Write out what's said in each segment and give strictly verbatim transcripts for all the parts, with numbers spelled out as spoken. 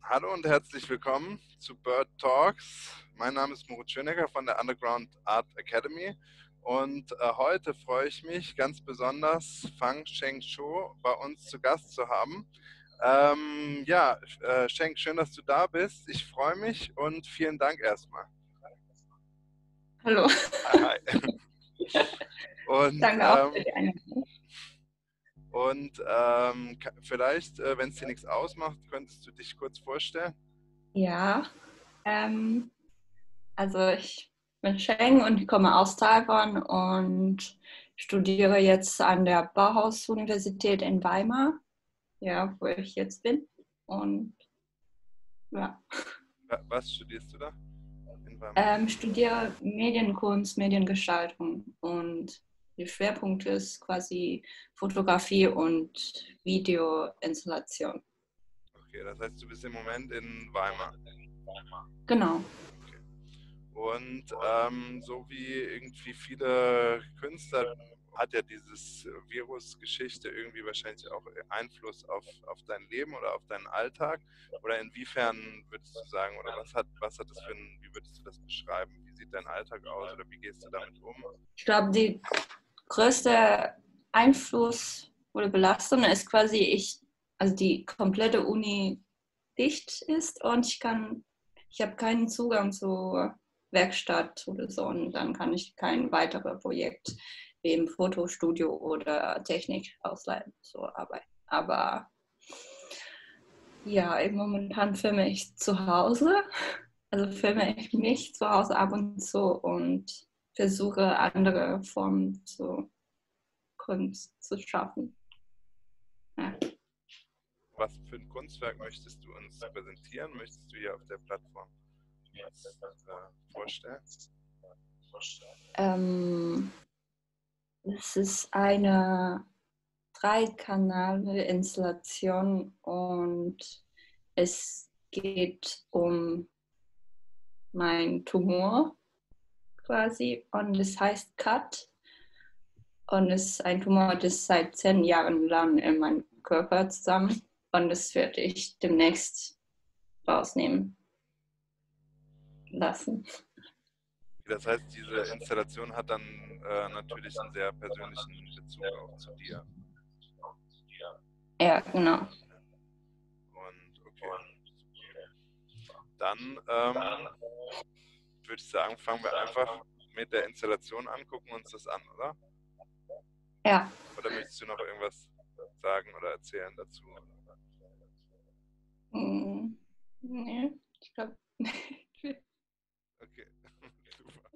Hallo und herzlich willkommen zu Bird Talks. Mein Name ist Moritz Schönegger von der Underground Art Academy und äh, heute freue ich mich ganz besonders, Fang Sheng Cho bei uns zu Gast zu haben. Ähm, ja, äh, Sheng, schön, dass du da bist. Ich freue mich und vielen Dank erstmal. Hallo. Hi. Und Danke auch für ähm, die Einladung. Und ähm, ka- vielleicht, äh, wenn es dir nichts ausmacht, könntest du dich kurz vorstellen? Ja, ähm, also ich bin Sheng und ich komme aus Taiwan und studiere jetzt an der Bauhaus-Universität in Weimar, ja, wo ich jetzt bin. Und ja, Wa- Was studierst du da in Weimar? ähm, studiere Medienkunst, Mediengestaltung und der Schwerpunkt ist quasi Fotografie und Videoinstallation. Okay, das heißt, du bist im Moment in Weimar. Genau. Okay. Und ähm, so wie irgendwie viele Künstler hat ja dieses Virus-Geschichte irgendwie wahrscheinlich auch Einfluss auf, auf dein Leben oder auf deinen Alltag. Oder inwiefern würdest du sagen, oder was hat, was hat das für ein, wie würdest du das beschreiben? Wie sieht dein Alltag aus oder wie gehst du damit um? Ich glaube, die größte Einfluss oder Belastung ist quasi, ich, also die komplette Uni dicht ist und ich kann, ich habe keinen Zugang zur Werkstatt oder so und dann kann ich kein weiteres Projekt wie im Fotostudio oder Technik ausleihen, so arbeiten. Aber ja, momentan filme ich zu Hause, also filme ich mich zu Hause ab und zu und versuche andere Formen zu Kunst zu schaffen. Ja. Was für ein Kunstwerk möchtest du uns präsentieren? Möchtest du hier auf der Plattform uns äh, vorstellen? Ähm, es ist eine Dreikanal-Installation und es geht um meinen Tumor quasi und es heißt Cut und es ist ein Tumor, das seit zehn Jahren lang in meinem Körper zusammen und das werde ich demnächst rausnehmen lassen. Das heißt, diese Installation hat dann äh, natürlich einen sehr persönlichen Bezug auch zu dir. Ja, genau. Und okay, dann ähm, würde ich sagen, fangen wir einfach mit der Installation an, gucken uns das an, oder? Ja. Oder möchtest du noch irgendwas sagen oder erzählen dazu? Hm, nee, ich glaube. Okay, super.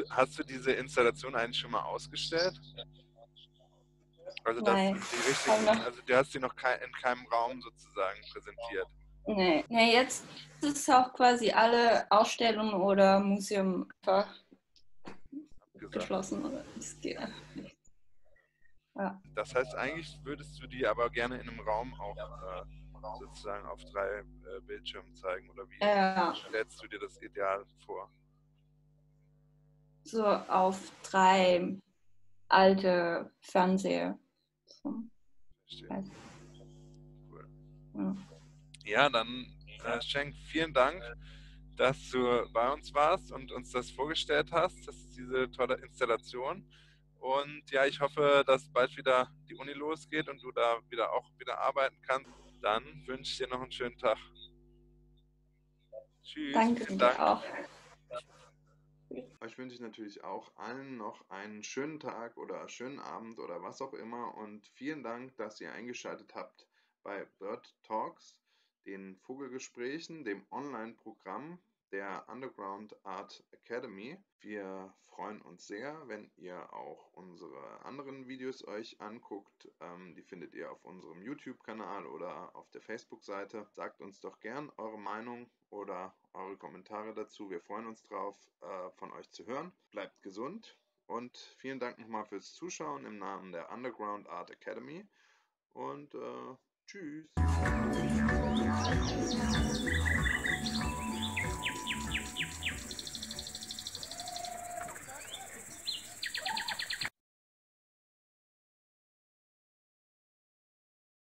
hast du diese Installation eigentlich schon mal ausgestellt? Also das Nein. die richtigen, also du hast sie noch kei in keinem Raum sozusagen präsentiert. Nee, nee, jetzt ist auch quasi alle Ausstellungen oder Museum einfach geschlossen. Oder ist die, ja. Das heißt, eigentlich würdest du die aber gerne in einem Raum auch äh, sozusagen auf drei äh, Bildschirmen zeigen, oder wie Ja. stellst du dir das ideal vor? So auf drei alte Fernseher. So. Verstehe. Cool. Ja. Ja, dann äh, Schenk, vielen Dank, dass du bei uns warst und uns das vorgestellt hast. Das ist diese tolle Installation. Und ja, ich hoffe, dass bald wieder die Uni losgeht und du da wieder auch wieder arbeiten kannst. Dann wünsche ich dir noch einen schönen Tag. Tschüss. Danke Vielen dir Dank. auch. Euch wünsche ich natürlich auch allen noch einen schönen Tag oder schönen Abend oder was auch immer. Und vielen Dank, dass ihr eingeschaltet habt bei Bird Talks, den Vogelgesprächen, dem Online-Programm der Underground Art Academy. Wir freuen uns sehr, wenn ihr auch unsere anderen Videos euch anguckt. Ähm, die findet ihr auf unserem YouTube-Kanal oder auf der Facebook-Seite. Sagt uns doch gern eure Meinung oder eure Kommentare dazu. Wir freuen uns drauf, äh, von euch zu hören. Bleibt gesund und vielen Dank nochmal fürs Zuschauen im Namen der Underground Art Academy und äh, tschüss.